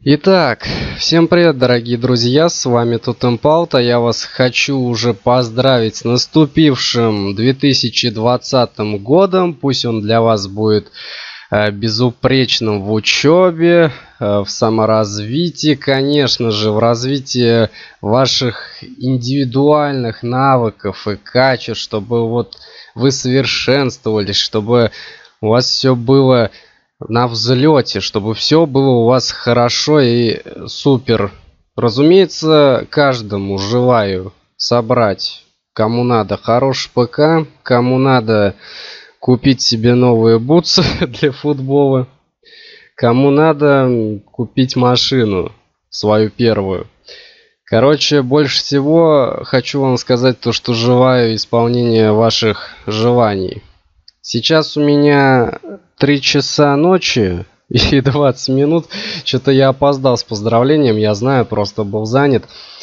Итак, всем привет, дорогие друзья, с вами Тотемпаута. Я вас хочу уже поздравить с наступившим 2020 годом. Пусть он для вас будет безупречным в учебе, в саморазвитии, конечно же, в развитии ваших индивидуальных навыков и качеств, чтобы вы совершенствовались, чтобы у вас все было на взлете, чтобы все было у вас хорошо и супер. Разумеется, каждому желаю собрать, кому надо, хороший ПК, кому надо купить себе новые бутсы для футбола, кому надо купить машину, свою первую. Короче, больше всего хочу вам сказать то, что желаю исполнения ваших желаний. Сейчас у меня 3 часа ночи и 20 минут. Что-то я опоздал с поздравлением, я знаю, просто был занят.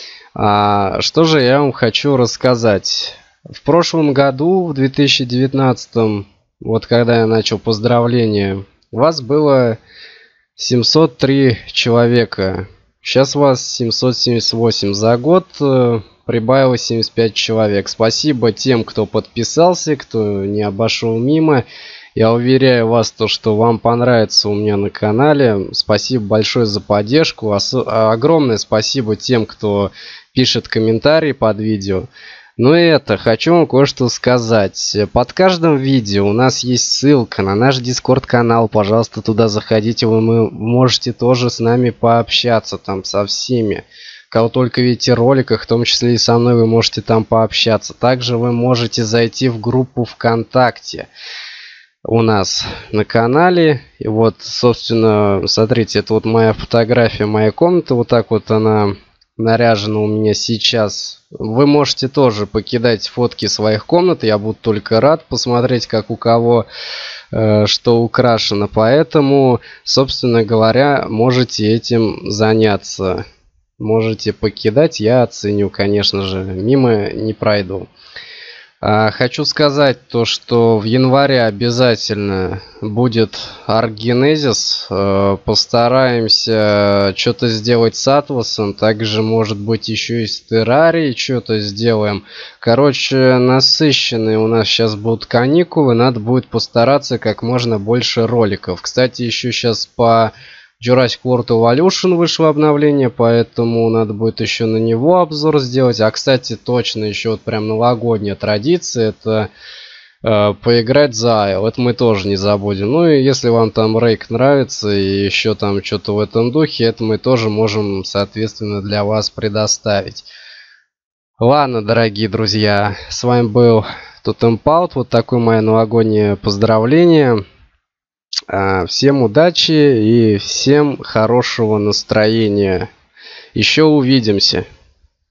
Что же я вам хочу рассказать? В прошлом году, в 2019, когда я начал поздравления, вас было 703 человека. Сейчас вас 778. За год прибавилось 75 человек. Спасибо тем, кто подписался, кто не обошел мимо. Я уверяю вас, что вам понравится у меня на канале. Спасибо большое за поддержку. Огромное спасибо тем, кто пишет комментарии под видео. Хочу вам кое-что сказать. Под каждым видео у нас есть ссылка на наш Discord канал. Пожалуйста, туда заходите. Вы можете тоже с нами пообщаться там со всеми. Кого только видите в роликах, в том числе и со мной, вы можете там пообщаться. Также вы можете зайти в группу ВКонтакте у нас на канале. И собственно, смотрите, это моя фотография, моя комната. она наряжена у меня сейчас. Вы можете тоже покидать фотки своих комнат. Я буду только рад посмотреть, как у кого что украшено. Поэтому, собственно говоря, можете этим заняться. Можете покидать, я оценю, конечно же, мимо не пройду. Хочу сказать что в январе обязательно будет Ark Genesis. Постараемся что-то сделать с Атласом. Также, может быть, еще и с Террарией что-то сделаем. Короче, насыщенные у нас сейчас будут каникулы. Надо будет постараться как можно больше роликов. Кстати, еще сейчас по Jurassic World Evolution вышло обновление, поэтому надо будет еще на него обзор сделать. Кстати, точно еще прям новогодняя традиция, это поиграть за Isle. Это мы тоже не забудем. И если вам там Рейк нравится и еще там что-то в этом духе, это мы тоже можем, соответственно, для вас предоставить. Ладно, дорогие друзья, с вами был Тотемпаут. Такое мое новогоднее поздравление. Всем удачи и всем хорошего настроения. Еще увидимся.